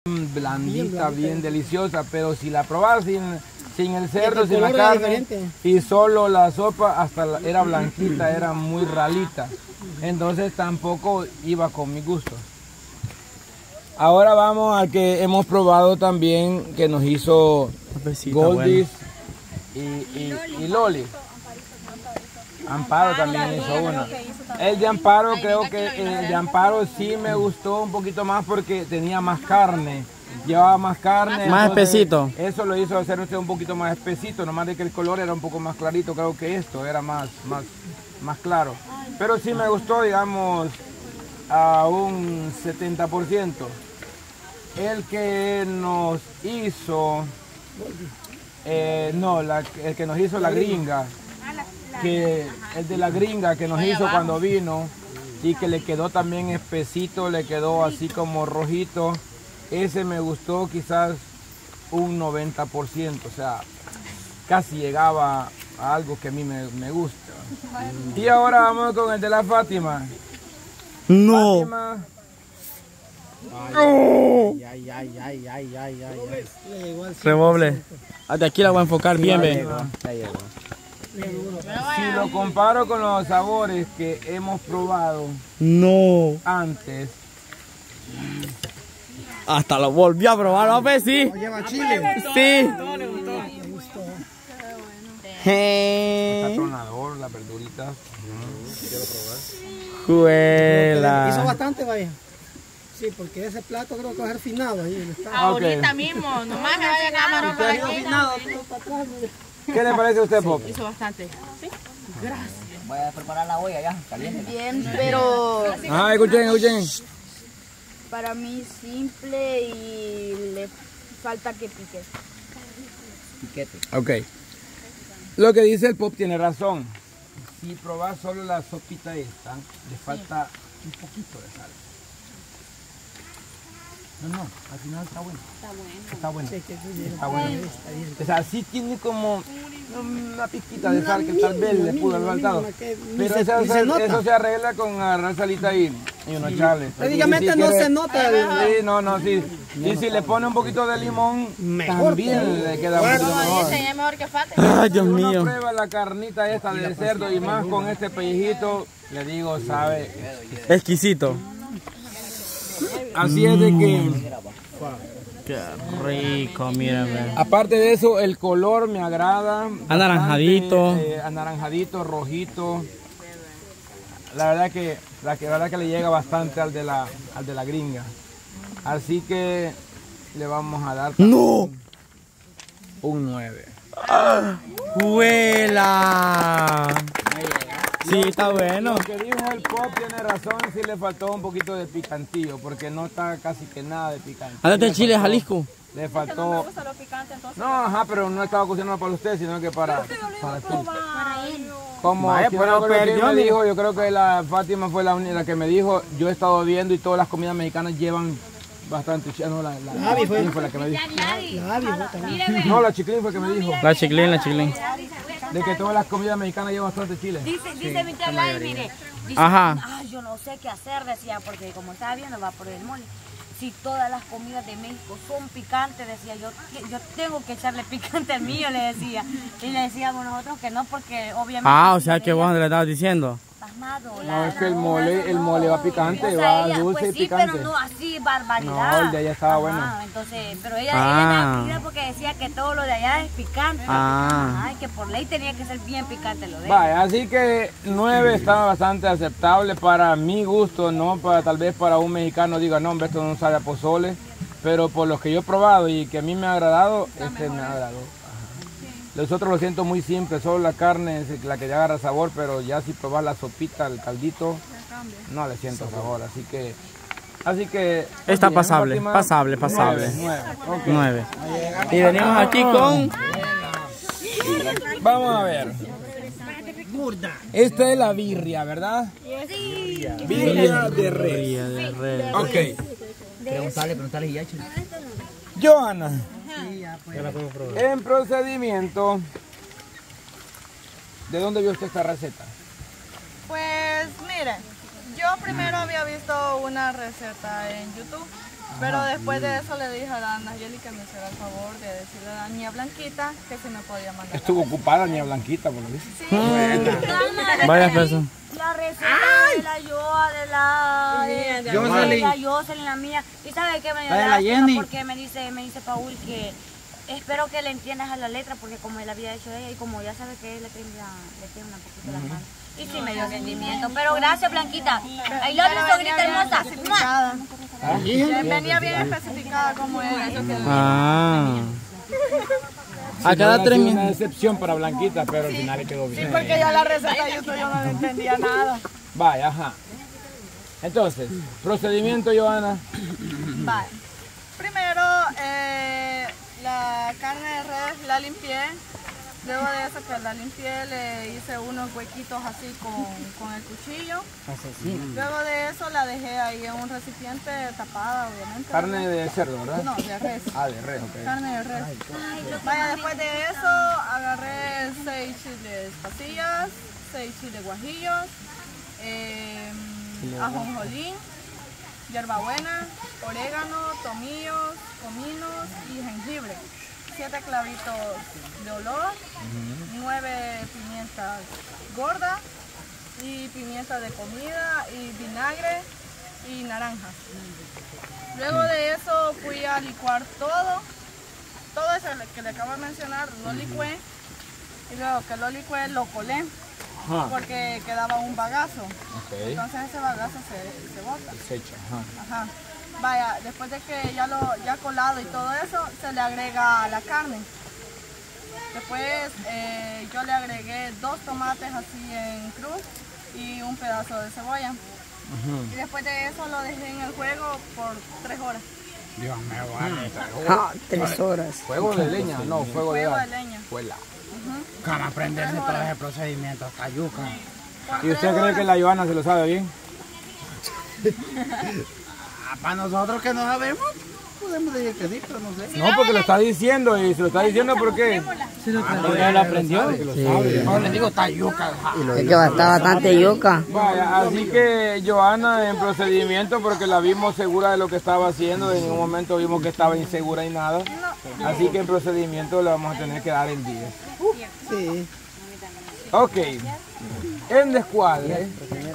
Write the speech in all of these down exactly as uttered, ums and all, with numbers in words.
blandita, bien, bien deliciosa, pero si la probas sin, sin el cerdo, sin la carne y solo la sopa, hasta la, era blanquita, era muy ralita. Entonces tampoco iba con mi gusto. Ahora vamos al que hemos probado también, que nos hizo Goldies y, y, y Loli. Amparo también hizo uno. El de Amparo, creo que el de Amparo sí me gustó un poquito más porque tenía más carne. Llevaba más carne. Más espesito. Eso lo hizo hacer usted un poquito más espesito, nomás de que el color era un poco más clarito. Creo que esto era más, más, más claro. Pero sí me gustó, digamos, a un setenta por ciento. El que nos hizo, eh, no, la, el que nos hizo la gringa, que el de la gringa que nos hizo cuando vino y que le quedó también espesito, le quedó así como rojito, ese me gustó quizás un noventa por ciento, o sea, casi llegaba a algo que a mí me, me gusta. Y ahora vamos con el de la Fátima. No. Fátima. Ay, ay, ay, ay, ay, ay, ay. Redoble. De aquí la voy a enfocar bien, ve. Si lo comparo con los sabores que hemos probado no antes, hasta lo volví a probar, ¿no? Pues sí. ¿Lleva chile? Sí. No, le gustó. Me gustó. Está tronador, las verduritas. Quiero probar. Juela. Hizo bastante, vaya. Sí, porque ese plato creo que va a ser finado ahí. Ahorita okay. mismo, nomás me vaya camarón para aquí. ¿Qué le parece a usted, Pop? Hizo bastante. ¿Sí? Gracias. Voy a preparar la olla ya, caliente. Bien, pero... Ah, escuchen, escuchen. Para mí simple y le falta que pique. Piquete. Ok. Lo que dice el Pop tiene razón. Si probas solo la sopita esta, le falta sí. un poquito de sal. No, no, al final está bueno. Está bueno. Está bueno. Sí, que bien, está bueno. Está bien. O sea, sí tiene como una pizquita de sal que tal vez le pudo haber faltado. Pero se, esa, se eso se arregla con agarrar salita y, y unos chales. Prácticamente si no quiere, se nota. Sí, no, no, sí. Y si le pone un poquito de limón, mejor también le queda bueno, un poquito mejor. Es mejor que falte. Ay, Dios mío. Si uno prueba la carnita esta de cerdo y más con este pellejito, le digo, sabe. Exquisito. Así es de que... Qué rico, mírame. Aparte de eso, el color me agrada. Anaranjadito. Bastante, eh, anaranjadito, rojito. La verdad que la, que, la verdad que le llega bastante al de la, al de la gringa. Así que le vamos a dar ¡no! un nueve. ¡Huela! Sí, está bueno. Lo que dijo el Pop tiene razón, sí le faltó un poquito de picantillo, porque no está casi que nada de picante. ¿Háblate de chile, Jalisco? Le faltó... No me gusta lo picante, entonces. No, ajá, pero no estaba cocinando para usted, sino que para, para ti. Para él. Como Vaya, yo, pero creo que perdió, me dijo, yo creo que la Fátima fue la única que me dijo, yo he estado viendo y todas las comidas mexicanas llevan bastante chile. No, la, la, la, la fue. fue la que me dijo. La no, la Chiclín fue la que me dijo. La Chiclín, la Chiclín. De que todas las comidas mexicanas llevan bastante chile. Dice, dice sí, mi tía Gladys, mire, dice, ajá. Ah, yo no sé qué hacer, decía, porque como estaba viendo va por el mole. Si todas las comidas de México son picantes, decía yo, yo tengo que echarle picante al mío, le decía. Y le decíamos nosotros que no, porque obviamente... Ah, o sea que vos le estabas diciendo. Pasmado, no, la, es que el mole, el mole va picante, o sea, va ella, dulce pues y sí, picante. pero no así barbaridad. No, el de allá estaba Ajá, bueno. Entonces, pero ella, ah. ella era porque decía que todo lo de allá es picante. Ah. Ajá, y que por ley tenía que ser bien picante lo de Vaya, así que nueve está bastante aceptable para mi gusto, no para tal vez para un mexicano diga, no, hombre, esto no sabe a pozole. Pero por los que yo he probado y que a mí me ha agradado, este me ha agradado. Los otros lo siento muy simple, solo la carne es la que ya agarra sabor, pero ya si probas la sopita, el caldito, no le siento sabor. Así que, así que está bien, pasable, Fátima, pasable, pasable. nueve, nueve, okay. nueve. Y venimos aquí con... Vamos a ver. Esta es la birria, ¿verdad? Sí. Birria de res. Birria de res. Ok. Preguntale, preguntale ya, chico. Johanna, Sí, ya, pues. en procedimiento, ¿de dónde vio usted esta receta? Pues mire, yo primero había visto una receta en YouTube Pero después de eso le dije a la Nayeli que me hiciera el favor de decirle a la niña Blanquita que si me podía mandar. Estuvo ocupada niña Blanquita, por lo visto. Sí. Varias personas. La receta de la Yoa, de la de, de, Jocelyn. la Jocelyn, la mía. ¿Y sabe qué me dio La de la lástima? Jenny. Porque me dice, me dice Paul que espero que le entiendas a la letra, porque como él había hecho ella y como ya sabe que él le tiene le tiene una poquito las manos. Y sí me dio sentimiento. Pero gracias, Blanquita. I love you, sogrita hermosa. Especificada. Venía bien especificada como era. Eso que Ah. A Sí, cada no, tres ha sido una minutos. decepción para Blanquita, pero al final le quedó sí, bien. porque yo la receta de YouTube yo no le entendía nada. Vaya, ajá. Entonces, procedimiento, Joana. Vale. Primero, eh, la carne de res la limpié. Luego de eso que la limpié, le hice unos huequitos así con, con el cuchillo. Luego de eso la dejé ahí en un recipiente tapada, obviamente. Carne de cerdo, ¿verdad? No, de res. Ah, de res, ok. Carne de res. Vaya, después de eso agarré seis chiles pasillas, seis chiles guajillos, eh, ajonjolín, hierbabuena, orégano, tomillos, cominos y jengibre. Siete clavitos de olor, nueve pimientas gordas y pimienta de comida y vinagre y naranja. Luego de eso fui a licuar todo, todo eso que le acabo de mencionar, lo licué y luego que lo licué lo colé Ajá. porque quedaba un bagazo. Ok. Entonces ese bagazo se, se bota. Desecha, ajá. Ajá. Vaya, después de que ya lo ya colado y todo eso, se le agrega la carne. Después eh, yo le agregué dos tomates así en cruz y un pedazo de cebolla. Y después de eso lo dejé en el fuego por tres horas. Dios mío, vale. Ah, tres horas. ¿Fuego de leña? No, fuego de Fuego de gas. leña. Fuela. ¿Cómo aprenderse todo ese procedimiento? Hasta yuca. Por ¿Y usted tres cree horas. que la Joana se lo sabe bien? Ah, para nosotros que no sabemos, podemos decir que sí, pero no sé. No, porque lo está diciendo y se lo está diciendo porque... Ya lo aprendió. No, le digo, está yuca. Es que está bastante yuca. Vaya, así que Joana en procedimiento porque la vimos segura de lo que estaba haciendo, en ningún momento vimos que estaba insegura y nada. Así que en procedimiento le vamos a tener que dar el diez. Sí. Ok, en descuadre.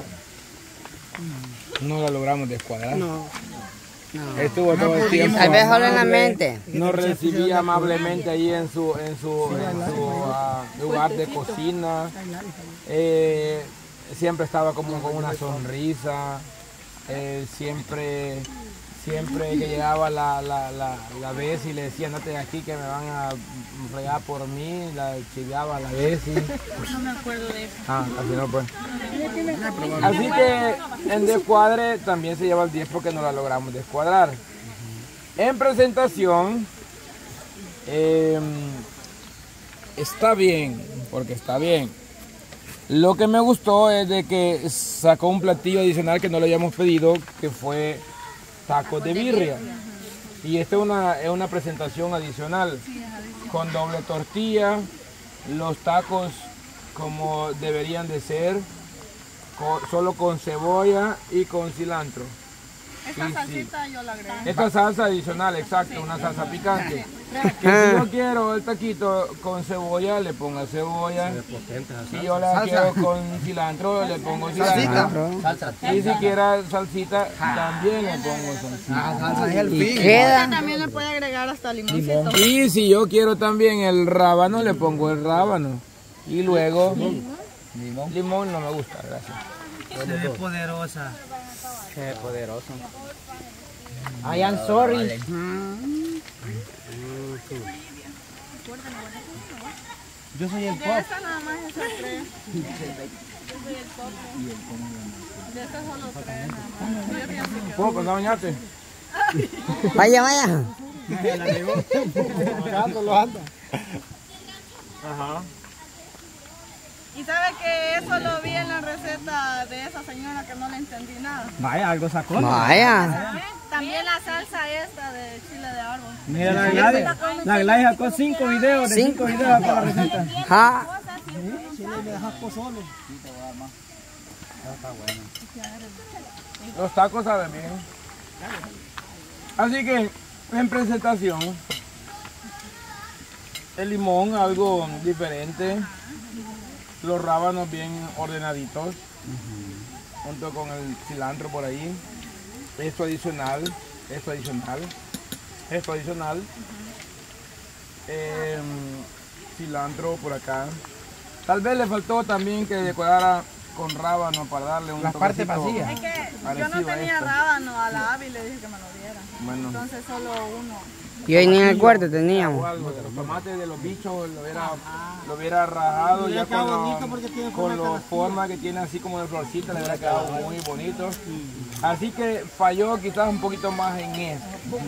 No la logramos descuadrar. No. Estuvo todo el tiempo. Tal vez solo en la mente. Nos recibía amablemente ahí en su, en su, en su ah, lugar de cocina. Eh, siempre estaba como con una sonrisa. Eh, siempre, siempre que llegaba la, la, la, la vez y le decía, andate de aquí que me van a fregar por mí, la chiviaba a la vez. Y... No me acuerdo de eso. Ah, así no pues. Así que en descuadre también se lleva el diez porque no la logramos descuadrar. En presentación eh, está bien, porque está bien. Lo que me gustó es de que sacó un platillo adicional que no le habíamos pedido, que fue tacos de birria. Y esta es una, es una presentación adicional, con doble tortilla, los tacos como deberían de ser, con- solo con cebolla y con cilantro. Esta Sí, salsita yo la agregué. Esta salsa adicional, exacto, una salsa picante. Que si yo quiero el taquito con cebolla, le pongo cebolla. Si yo la quiero con cilantro, le pongo cilantro. Y si quiera salsita, también le pongo salsita. Y queda. También le puede agregar hasta limoncito. Y si yo quiero también el rábano, le pongo el rábano. Y luego, limón no me gusta, gracias. Se ve poderosa. Qué poderoso. I am sorry. Yo soy el De pop. esta nada más esas tres. Yo soy el top. De estas solo tres nada más. Yo pienso que- ¿Puedo pasar a bañarte? Vaya, vaya. Ajá. Y sabe que eso lo vi en la receta de esa señora que no le entendí nada. Vaya, algo sacó. Vaya. También la salsa esta de chile de árbol. Mira, la Gladys. La Gladys sacó cinco videos, de cinco videos para la receta. Ja. Los tacos saben bien. Así que en presentación, el limón algo diferente, los rábanos bien ordenaditos, uh-huh. junto con el cilantro por ahí, esto adicional, esto adicional, esto adicional, uh-huh. eh, cilantro por acá. Tal vez le faltó también que decorara con rábano para darle un la parte vacía. Es que yo no tenía rábano a la Abby y le dije que me lo diera. Bueno. Entonces solo uno. Y hoy ni en el cuarto teníamos. Algo de los tomates de los bichos lo hubiera, lo hubiera rajado ya con, lo, con la forma que tiene así como de florcita, le hubiera quedado muy bonito. Así que falló quizás un poquito más en eso.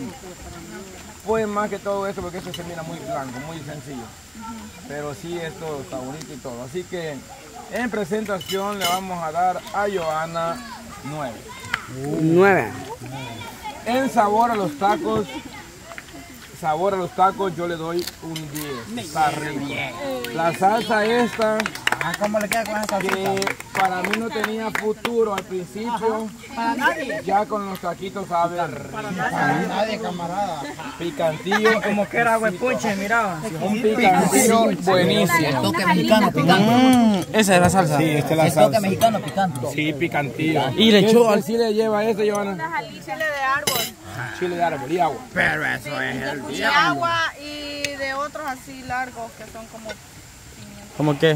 Pues más que todo esto porque esto se mira muy blanco, muy sencillo. Pero sí esto está bonito y todo. Así que en presentación le vamos a dar a Johanna nueve. nueve. En sabor a los tacos, sabor a los tacos yo le doy un diez. Está rico. La salsa esta, ah, ¿cómo le queda con esa salsa? Que para mí no tenía futuro al principio. Para nadie. Ya con los taquitos sabe rico. Para nadie, camarada. Picantillo. Como que era huepuche, miraba. Un picantillo buenísimo. Toque mexicano picante. Mm, esa es la salsa. Sí, esta es la El salsa. toque mexicano picante. Sí, picantillo. Y le echó al sí le lleva este, Johanna. Chile de árbol. Chile de árbol y agua. Pero eso es el Y agua y de otros así largos que son como ¿cómo qué?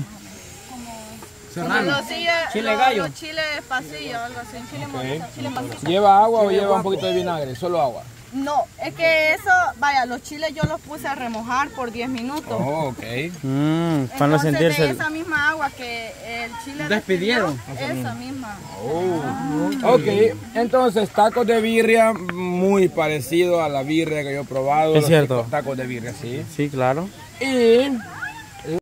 como los chile, Chile los, gallo. los chiles pasillo, algo así. Chile, Okay. chile pasillo. ¿Lleva agua o lleva un poquito de vinagre? Solo agua. No, es que eso, vaya, los chiles yo los puse a remojar por diez minutos. Oh, ok. Mm, para no Entonces, sentirse. de esa misma agua que el chile Despidieron. despidió, esa misma. Oh. Ok, entonces tacos de birria muy parecido a la birria que yo he probado. Es los cierto. Tacos de birria, sí. Sí, claro. Y